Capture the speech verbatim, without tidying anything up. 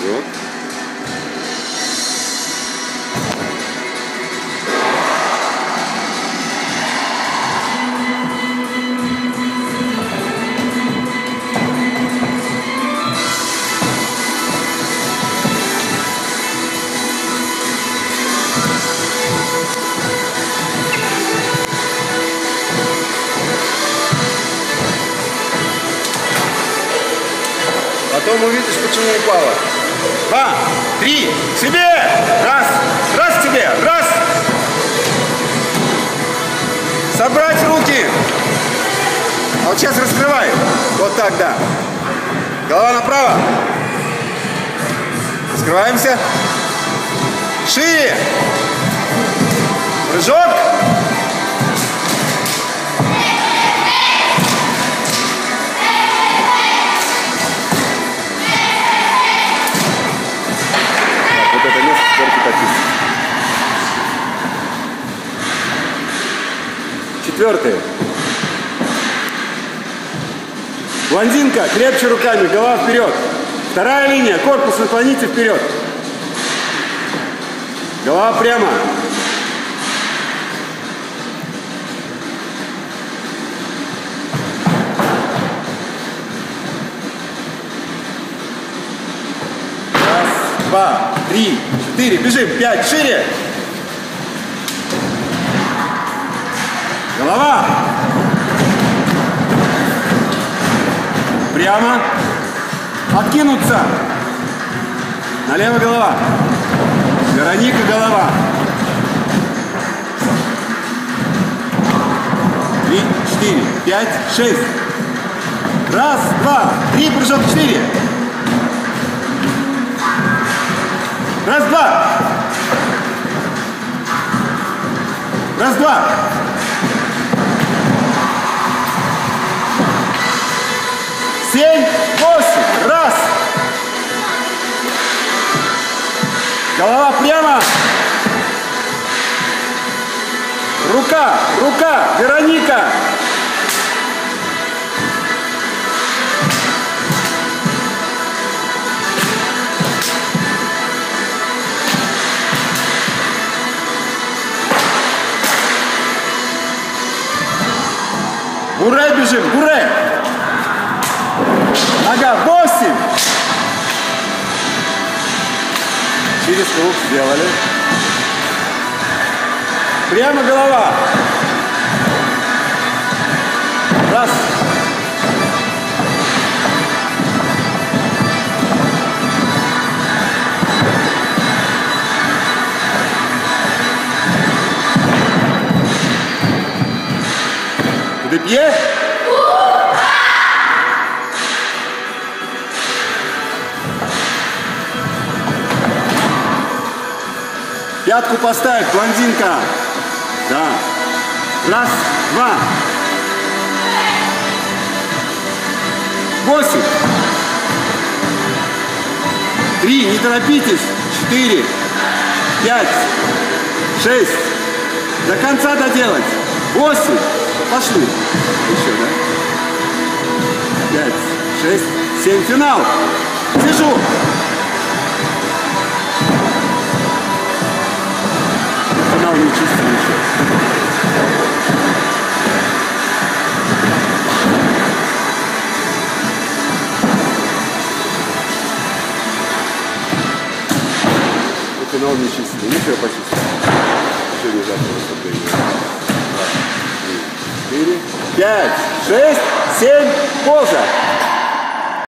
Вот. Потом увидишь, почему упала. Два, три, себе! Раз, раз тебе, раз! Собрать руки! А вот сейчас раскрывай. Вот так, да. Голова направо. Раскрываемся. Шире. Прыжок. Четвертый. Блондинка, крепче руками, голова вперед. Вторая линия, корпус наклоните вперед. Голова прямо. Раз, два, три, четыре, бежим, пять, шире. Голова. Прямо. Откинуться. Налево голова. Вероника, голова. Три, четыре, пять, шесть. Раз, два, три, прыжок, четыре. Раз, два. Раз, два. Семь, восемь, раз. Голова прямо. Рука, рука, Вероника. Буре бежим, буре. Нога, восемь. Через круг сделали. Прямо голова. Раз. Депье. Пятку поставь, блондинка. Да. Раз, два. Восемь. Три, не торопитесь. Четыре. Пять. Шесть. До конца доделать. Восемь. Пошли. Еще, да? Пять. Шесть. Семь. Финал. Сижу. Финал не чистый еще. Финал не чистый. Еще почистить. Еще не завтра выступление. Два, три, четыре, пять, шесть, семь, поза.